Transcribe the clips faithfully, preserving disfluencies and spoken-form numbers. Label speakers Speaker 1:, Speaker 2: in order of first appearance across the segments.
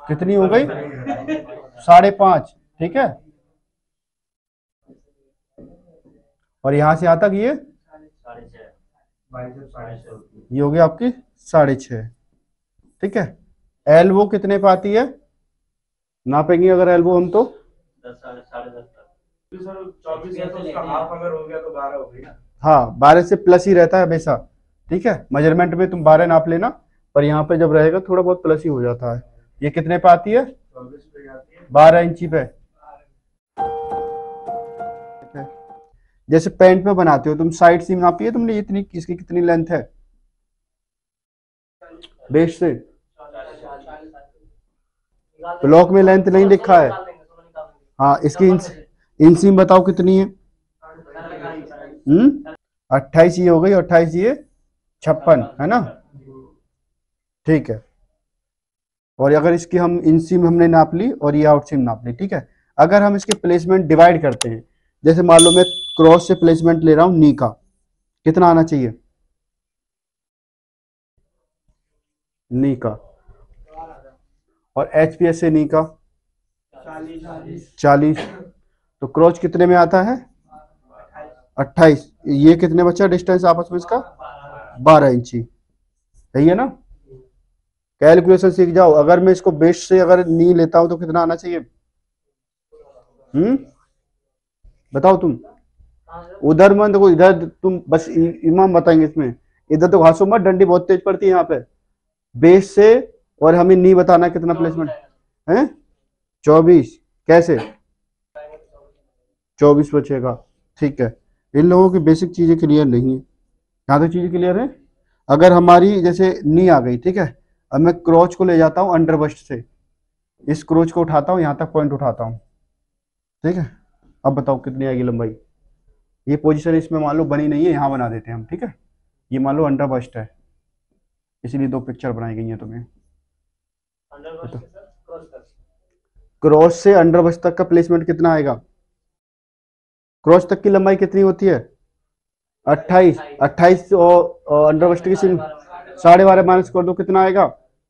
Speaker 1: कितनी हो गई? साढ़े पांच। ठीक है, और यहां से यहां तक ये ये हो गई आपकी साढ़े छह। ठीक है, एल्बो कितने पे आती है? नापेंगे अगर एल्बो हम तो
Speaker 2: चौबीस है तो उसका हाफ अगर हो गया तो बारह हो गई ना।
Speaker 1: हाँ, बारह से प्लस ही रहता है हमेशा। ठीक है, मेजरमेंट में तुम बारह नाप लेना, पर यहाँ पे जब रहेगा थोड़ा बहुत प्लस ही हो जाता है। ये कितने पे आती है?
Speaker 2: चौबीस पे आती है,
Speaker 1: बारह इंची पे। जैसे पैंट में बनाते हो तुम, साइड सीम नापी है तुमने, इतनी इसकी कितनी लेंथ है बेस से? ब्लॉक में लेंथ नहीं लिखा है। हाँ, इसकी इंसीम बताओ कितनी है? हम्म अट्ठाईस ये हो गई, अट्ठाईस ये छप्पन है ना। ठीक है, और अगर इसकी हम इनसीम हमने नाप ली और ये आउटसीम नाप ली। ठीक है, अगर हम इसके प्लेसमेंट डिवाइड करते हैं, जैसे मान लो मैं क्रॉस से प्लेसमेंट ले रहा हूं नी का, कितना आना चाहिए नी का? और एच पी एस से नी का चालीस। तो क्रॉस कितने में आता है? अट्ठाईस। ये कितने बचा डिस्टेंस आपस में इसका? बारह इंची। सही है ना? कैलकुलेशन सीख जाओ। अगर मैं इसको बेस से अगर नी लेता हूं तो कितना आना चाहिए? हम्म बताओ तुम। उधर मत देखो, इधर तुम बस इमाम बताएंगे इसमें। इधर तो घासो मत, डंडी बहुत तेज पड़ती है यहाँ पे। बेस से और हमें नी बताना कितना प्लेसमेंट है? चौबीस। कैसे चौबीस बचेगा? ठीक है, इन लोगों की बेसिक चीजें क्लियर नहीं है, यहाँ तक चीजें क्लियर है। अगर हमारी जैसे नी आ गई, ठीक है, अब मैं क्रोच को ले जाता हूँ अंडर बस्ट से, इस क्रोच को उठाता हूँ, यहाँ तक पॉइंट उठाता हूँ। ठीक है, अब बताओ कितनी आएगी लंबाई? ये पोजीशन इसमें मान लो बनी नहीं है, यहाँ बना देते हैं हम। ठीक है, ये मान लो अंडर बस्ट है, इसीलिए दो पिक्चर बनाई गई हैं तुम्हें। क्रॉस से अंडर बस्ट तक का प्लेसमेंट कितना आएगा? क्रॉस तक की लंबाई कितनी होती है? अट्ठाईस। अट्ठाईस और अंडर बस्ट की साढ़े बारह माइनस कर दो, कितना आएगा?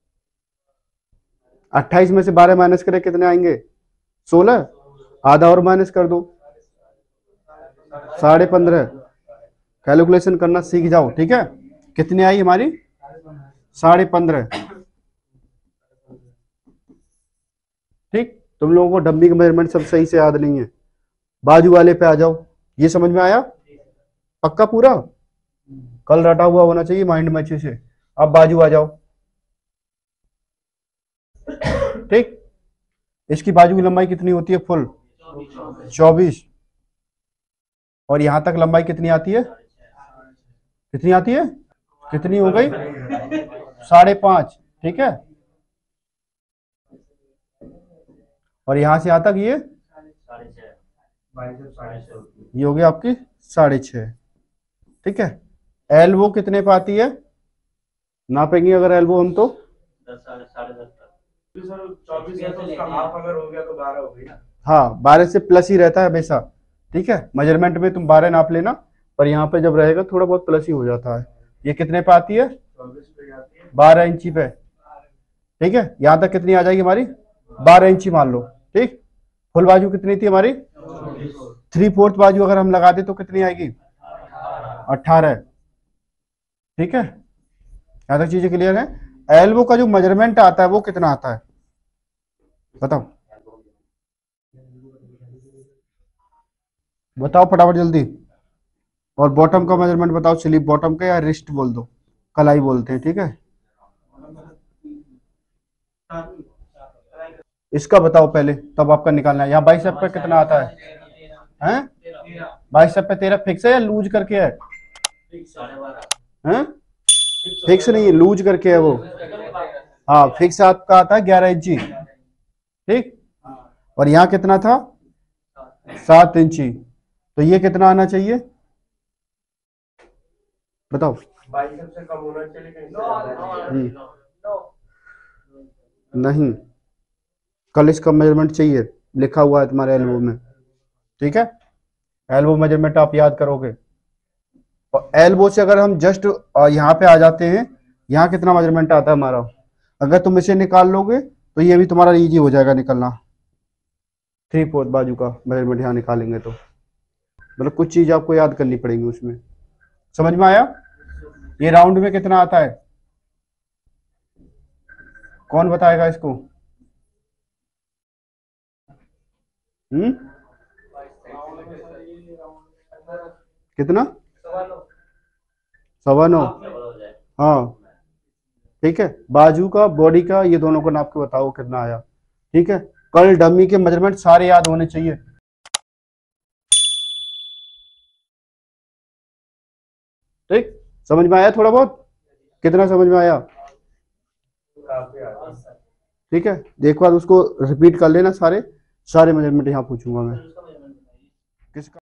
Speaker 1: अट्ठाईस में से बारह माइनस करें कितने आएंगे? सोलह। आधा और माइनस कर दो, साढ़े पंद्रह। कैलकुलेशन करना सीख जाओ। ठीक है, कितनी आई हमारी? साढ़े पंद्रह। ठीक, तुम लोगों को डब्बी का मेजरमेंट सब सही से याद नहीं है। बाजू वाले पे आ जाओ, ये समझ में आया? पक्का पूरा कल रटा हुआ होना चाहिए माइंड में अच्छे से। अब बाजू आ जाओ। ठीक, इसकी बाजू की लंबाई कितनी होती है? फुल चौबीस। और यहां तक लंबाई कितनी आती है? कितनी आती है? कितनी हो गई? साढ़े पांच। ठीक है, और यहां से यहां तक ये ये हो गई आपकी साढ़े छह। ठीक है, एल्बो कितने पे आती है? नापेंगे अगर एल्बो हम तो
Speaker 2: चौबीस है तो उसका हाफ अगर हो गया तो बारह हो गई ना।
Speaker 1: हाँ, बारह से प्लस ही रहता है हमेशा। ठीक है, मेजरमेंट में तुम बारह नाप लेना, पर यहाँ पे जब रहेगा थोड़ा बहुत प्लस ही हो जाता है। ये कितने पे आती है?
Speaker 2: चौबीस पे आती है,
Speaker 1: बारह इंची पे। ठीक है, यहाँ तक कितनी आ जाएगी हमारी? बारह इंची मान लो। ठीक, फुल बाजू कितनी थी हमारी? थ्री फोर्थ बाजू अगर हम लगा दे तो कितनी आएगी? अट्ठारह। ठीक है, यहाँ तक चीजें क्लियर है। एल्बो का जो मेजरमेंट आता है वो कितना आता है बताओ? बताओ फटाफट जल्दी। और बॉटम का मेजरमेंट बताओ, स्लीप बॉटम का, या रिस्ट बोल दो, कलाई बोलते हैं। ठीक है, इसका बताओ पहले, तब आपका निकालना है। यहाँ बाइसेप पे कितना आता है? हैं? बाइसेप पे तेरह फिक्स है या लूज करके है? हैं? फिक्स नहीं है, लूज करके है वो। हाँ, फिक्स आपका आता है ग्यारह इंची। ठीक, और यहाँ कितना था? सात इंची। तो ये कितना आना चाहिए बताओ?
Speaker 2: बाइसेप से कम होना चाहिए लेकिन
Speaker 1: हम्म, नहीं, कल इसका मेजरमेंट चाहिए, लिखा हुआ है तुम्हारे एल्बो में। ठीक है, एल्बो मेजरमेंट आप याद करोगे। और एल्बो से अगर हम जस्ट यहाँ पे आ जाते हैं, यहाँ कितना मेजरमेंट आता है हमारा? अगर तुम इसे निकाल लोगे तो ये भी तुम्हारा इजी हो जाएगा निकलना। थ्री फोर्थ बाजू का मेजरमेंट यहाँ निकालेंगे तो मतलब कुछ चीज आपको याद करनी पड़ेगी उसमें। समझ में आया? ये राउंड में कितना आता है, कौन बताएगा इसको? हम्म कितना? सवा नौ। हाँ ठीक है, बाजू का बॉडी का ये दोनों को नाप के बताओ कितना आया। ठीक है, कल डमी के मेजरमेंट सारे याद होने चाहिए। ठीक, समझ में आया थोड़ा बहुत? कितना समझ में आया? ठीक है, एक बार उसको रिपीट कर लेना, सारे सारे मेजरमेंट यहाँ पूछूंगा मैं। किसका?